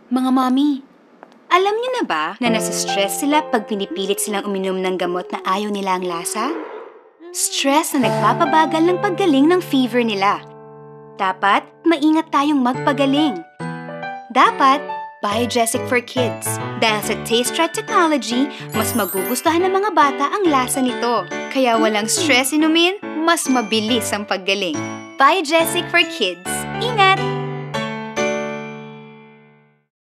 Mga mami, alam niyo na ba na nasa-stress sila pag pinipilit silang uminom ng gamot na ayaw nila ang lasa? Stress na nagpapabagal ng paggaling ng fever nila. Dapat maingat tayong magpagaling. Dapat Biogesic for Kids. Dahil sa Taste Try Technology, mas magugustuhan ng mga bata ang lasa nito. Kaya walang stress inumin, mas mabilis ang paggaling. Biogesic for Kids. Ingat!